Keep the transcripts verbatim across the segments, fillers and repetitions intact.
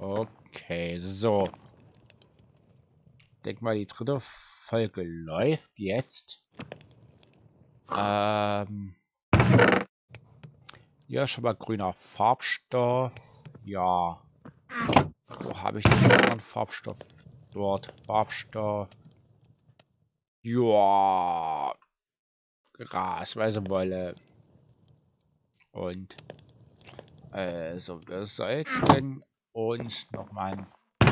Okay, so. Ich denke mal, die dritte Folge läuft jetzt. Ähm. Ja, schon mal grüner Farbstoff. Ja. Wo habe ich den anderen Farbstoff? Dort. Farbstoff. Ja. Gras, weiße Wolle. Und. Also, wir sollten uns nochmal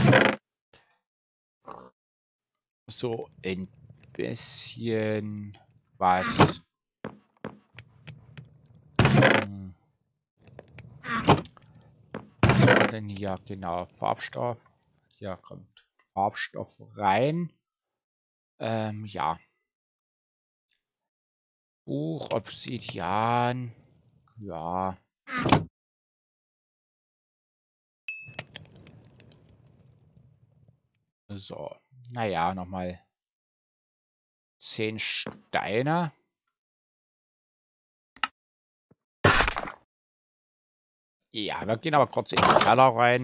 so ein bisschen was. Hm, was war denn hier? Genau, Farbstoff. Hier kommt Farbstoff rein. Ähm, ja. Buch, Obsidian. Ja. So. Naja, nochmal zehn Steine. Ja, wir gehen aber kurz in den Keller rein.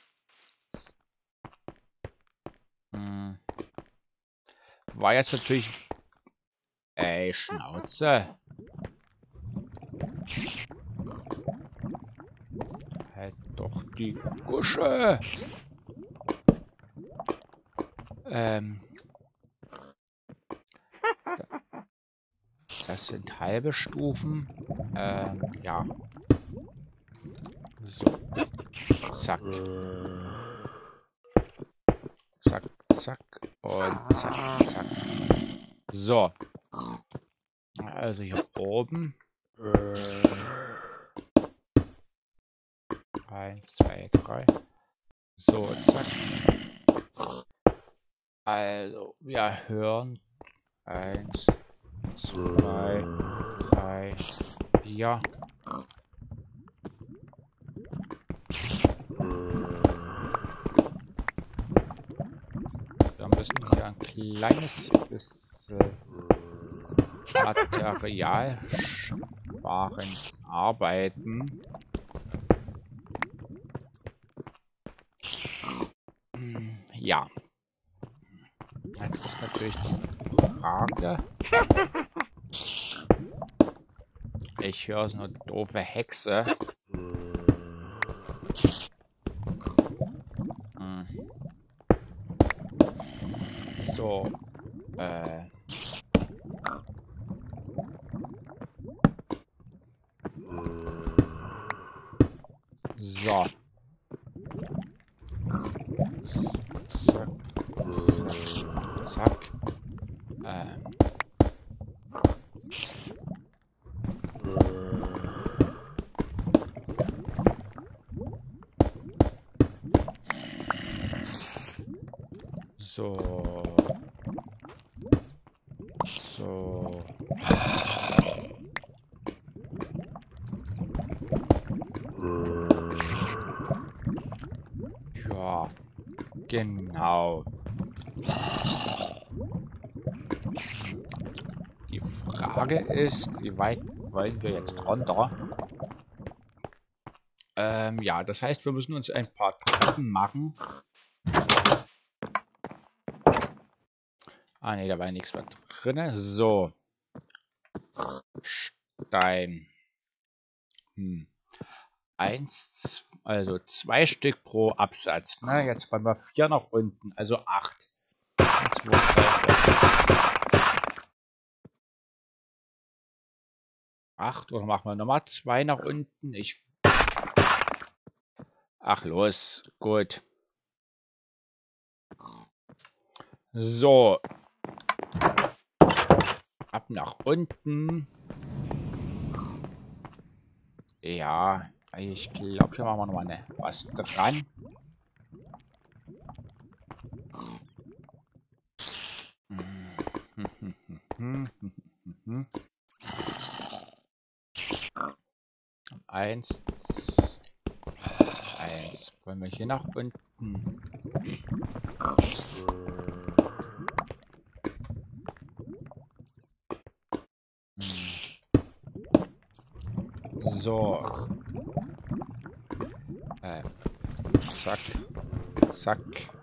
Hm. War jetzt natürlich... Ey, Schnauze. Halt doch die Gusche. Ähm... Das sind halbe Stufen. Ähm, ja. So. Zack. Zack, zack. Und zack, zack. So. Also hier oben. Eins, zwei, drei. So, zack. Also, wir hören. Eins, zwei, drei, vier. Wir müssen hier ein kleines bisschen Material sparen, arbeiten. Ja. Jetzt ist natürlich die Frage. Ich höre so eine doofe Hexe. Hm. So. Äh. So. Zack. Zack. Zack. Ähm. So. So. Ja. Genau. Die Frage ist, wie weit wollen wir jetzt runter? Ähm, ja, das heißt, wir müssen uns ein paar Treppen machen. Ah, ne, da war nichts mehr drin. So. Stein. Hm. Eins, also zwei Stück pro Absatz. Ne? Jetzt wollen wir vier nach unten, also acht. Eins, zwei, drei, vier. Acht, oder machen wir nochmal zwei nach unten? Ich. Ach los, gut. So. Ab nach unten. Ja, ich glaube, hier machen wir nochmal ne, was dran. Eins. Eins. Wollen wir hier nach unten? So. Äh, zack. Zack.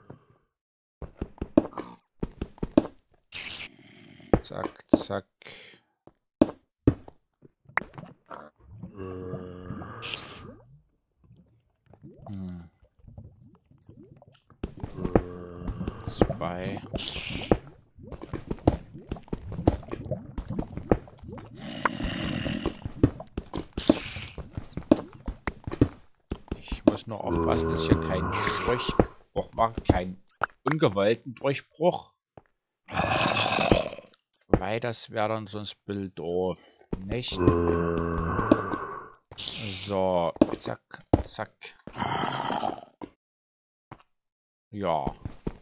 Zack, zack. Hm. Zwei. Ich muss nur aufpassen, dass ich hier keinen Durchbruch mache, keinen ungewollten Durchbruch. Weil das wäre dann sonst ein bisschen doof, nicht? So, zack, zack. Ja.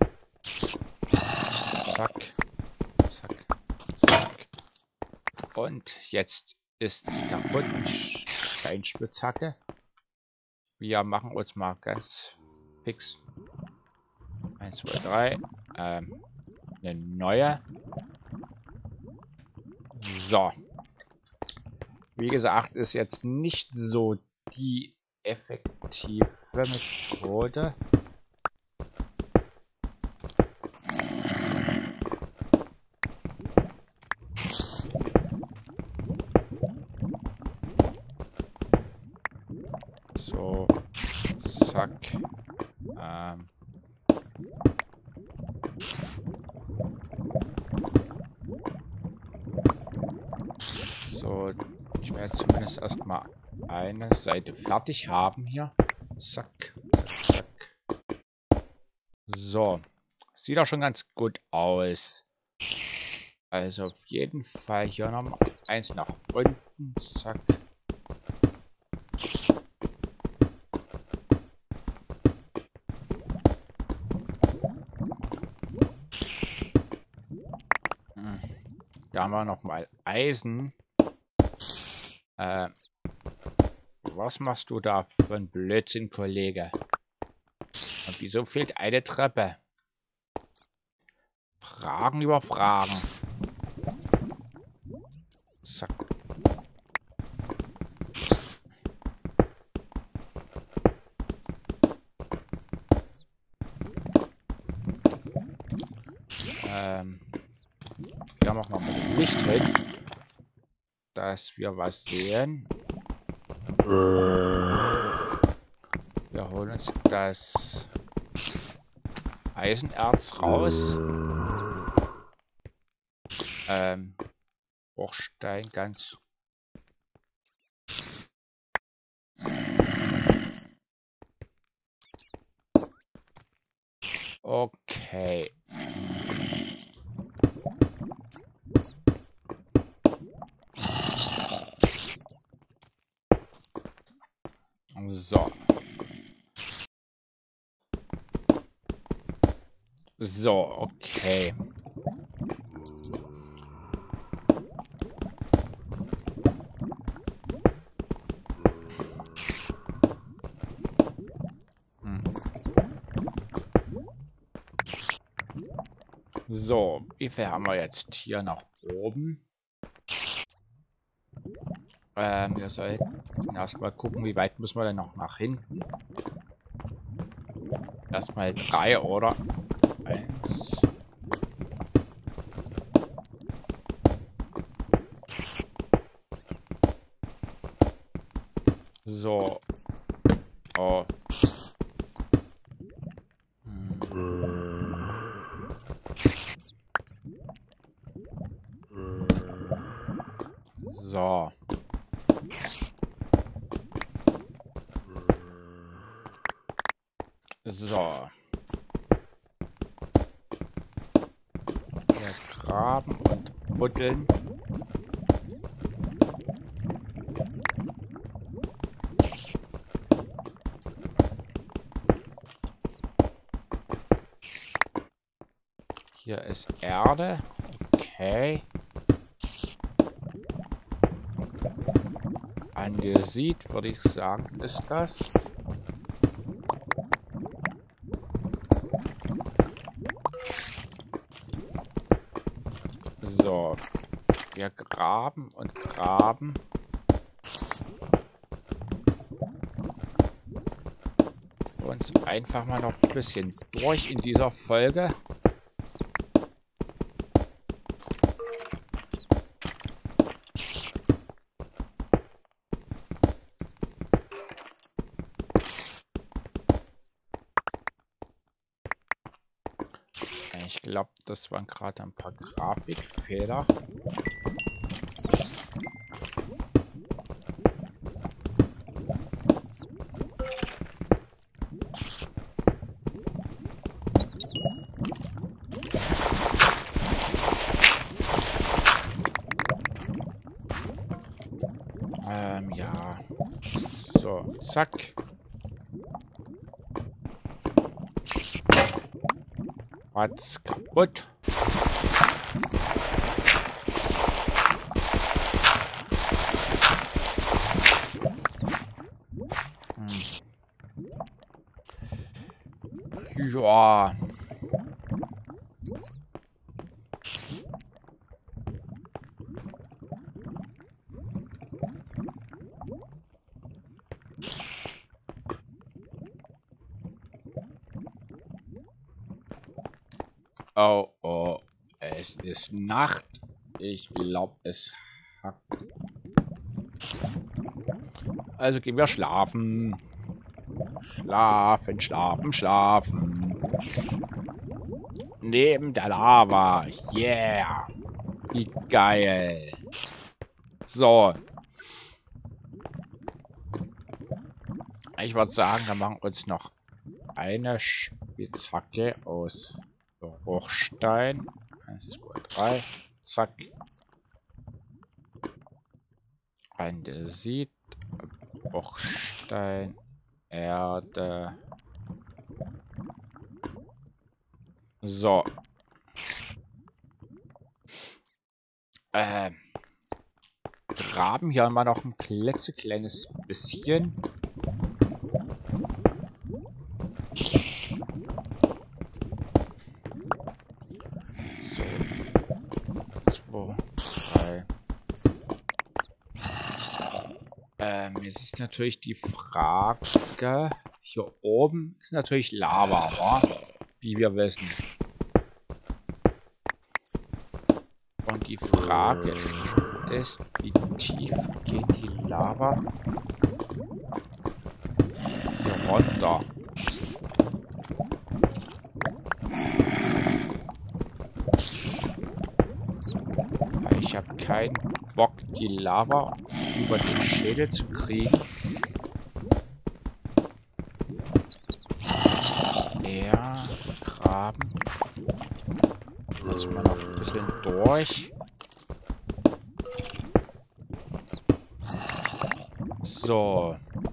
Zack, zack, zack. Und jetzt ist sie kaputt. Steinspitzhacke. Wir machen uns mal ganz fix. eins, zwei, drei. Ähm, eine neue. So. Wie gesagt, ist jetzt nicht so die effektive Methode. So. Zack. Ähm. So, ich werde zumindest erstmal eine Seite fertig haben hier. Zack, zack, zack. So, sieht auch schon ganz gut aus. Also auf jeden Fall hier nochmal eins nach unten. Zack. Da haben wir nochmal Eisen. Äh, was machst du da für ein Blödsinn, Kollege? Und wieso fehlt eine Treppe? Fragen über Fragen. Zack. Ähm, hier machen wir mal Licht hin, dass wir was sehen. Wir holen uns das Eisenerz raus. Ähm, Bruchstein ganz. Okay. So. So, okay. Hm. So, wie viel haben wir jetzt hier nach oben? Ähm, wir sollten erstmal gucken, wie weit müssen wir denn noch nach hinten? Erstmal drei, oder? Eins. So. Oh. Hm. So. So. Wir graben und buddeln. Hier ist Erde. Okay. Andesit, würde ich sagen, ist das. So. Wir graben und graben. Und jetzt einfach mal noch ein bisschen durch in dieser Folge. Ich glaube, das waren gerade ein paar Grafikfehler. Ähm, ja. So, zack. Was kaputt? Hm. Ja. Oh, oh, es ist Nacht. Ich glaube, es hackt. Also gehen wir schlafen. Schlafen, schlafen, schlafen. Neben der Lava. Yeah. Wie geil. So. Ich würde sagen, wir machen uns noch eine Spitzhacke aus Bruchstein. eins, zwei, drei. Zack. Andesit. Bruchstein. Erde. So. Ähm. Graben hier mal noch ein klitzekleines bisschen. Ähm, jetzt ist natürlich die Frage, hier oben ist natürlich Lava, oder? Wie wir wissen. Und die Frage ist, wie tief geht die Lava hier runter? Ich habe keinen Bock, die Lava über den Schädel zu kriegen. Ja, graben. Lassen wir noch ein bisschen durch. So.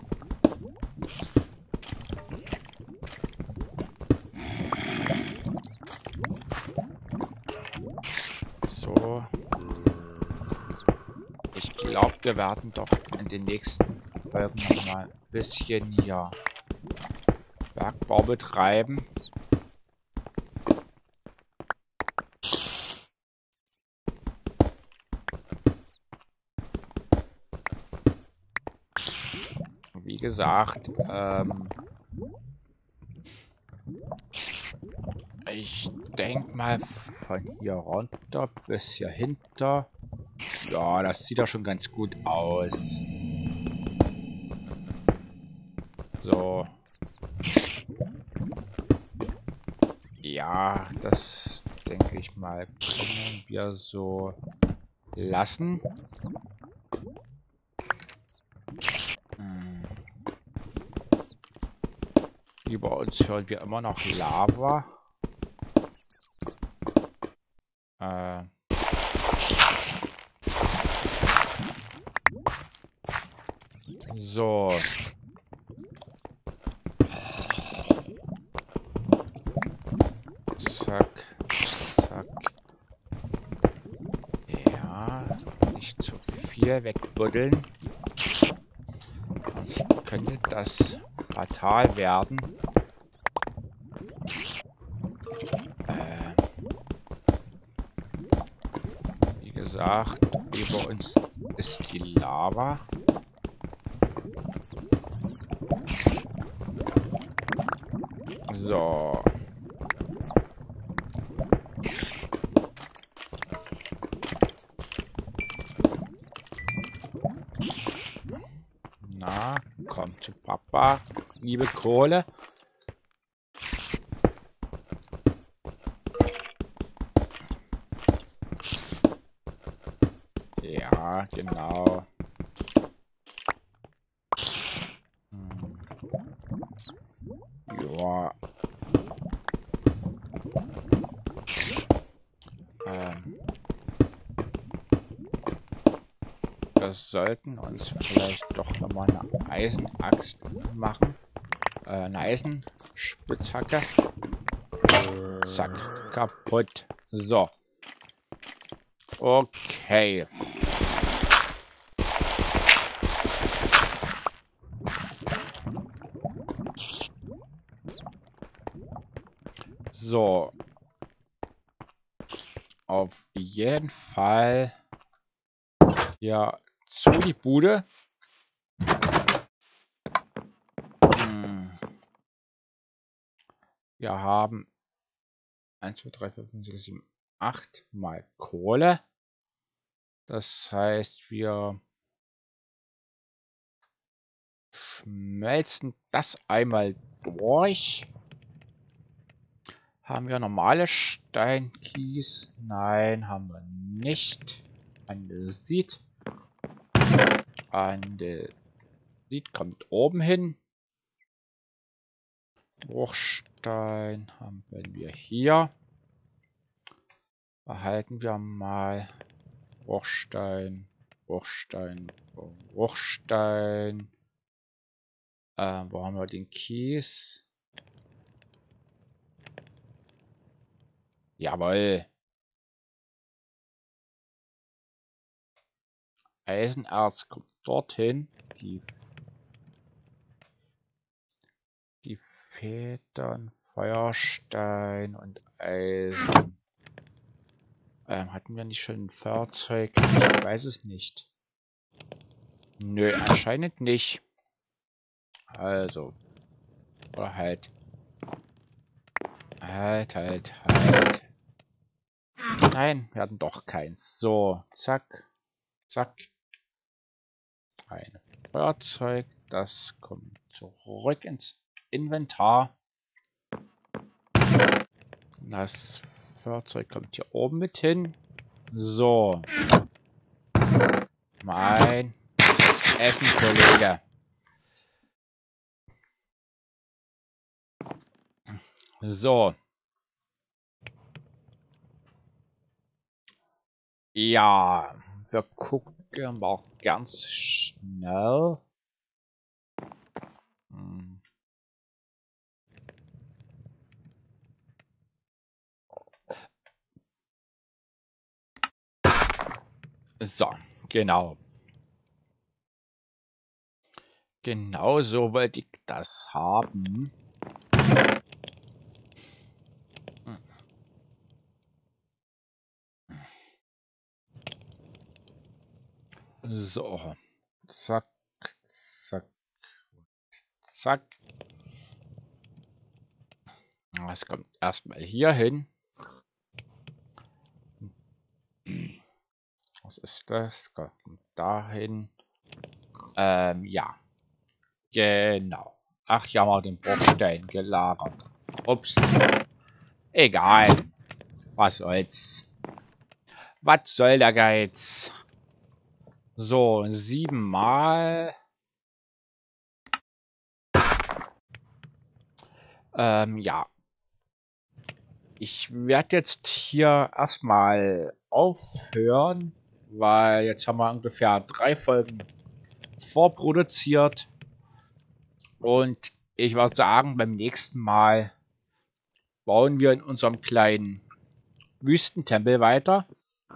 So. Ich glaube, wir werden doch in den nächsten Folgen noch mal ein bisschen hier Bergbau betreiben. Wie gesagt, ähm, ich denke mal von hier runter bis hier hinter. Ja, das sieht doch schon ganz gut aus. So. Ja, das denke ich mal, können wir so lassen. Hm. Über uns hören wir immer noch Lava. Äh. So. Zack. Zack. Ja. Nicht zu viel wegbuddeln. Sonst könnte das fatal werden. Äh. Wie gesagt, über uns ist die Lava. So. Na, komm zu Papa, liebe Kohle. Ja, genau. Hm. Ja. Ähm. Wir sollten uns vielleicht doch nochmal eine Eisenaxt machen. Äh, eine Eisenspitzhacke. Zack, kaputt. So. Okay. So. Auf jeden Fall. Ja, zu die Bude. Hm. Wir haben eins, zwei, drei, vier, fünf, sechs, sieben, acht mal Kohle. Das heißt, wir schmelzen das einmal durch. Haben wir normale Steinkies? Nein, haben wir nicht. Andesit. Andesit kommt oben hin. Bruchstein haben wir hier. Behalten wir mal Bruchstein, Bruchstein, Bruchstein. Äh, wo haben wir den Kies? Jawohl. Eisenerz kommt dorthin. Die, die Federn, Feuerstein und Eisen. Ähm, hatten wir nicht schon ein Fahrzeug? Ich weiß es nicht. Nö, anscheinend nicht. Also. Oder halt. Halt, halt, halt. Nein, wir hatten doch keins. So, zack. Zack. Ein Feuerzeug. Das kommt zurück ins Inventar. Das Feuerzeug kommt hier oben mit hin. So. Mein Essen, Kollege. So. Ja, wir gucken mal ganz schnell. Hm. So, genau. Genau so wollte ich das haben. Hm. So, zack, zack, zack. Das kommt erstmal hier hin. Was ist das? Kommt dahin. Ähm, ja. Genau. Ach ja, mal den Bruchstein gelagert. Ups. Egal. Was soll's. Was soll der Geiz? So, siebenmal. Ähm, ja. Ich werde jetzt hier erstmal aufhören, weil jetzt haben wir ungefähr drei Folgen vorproduziert. Und ich würde sagen, beim nächsten Mal bauen wir in unserem kleinen Wüstentempel weiter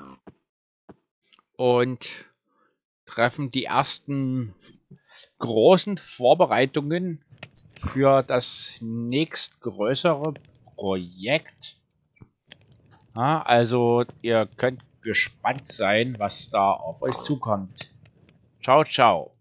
und treffen die ersten großen Vorbereitungen für das nächstgrößere Projekt. Ja, also ihr könnt gespannt sein, was da auf euch zukommt. Ciao, ciao.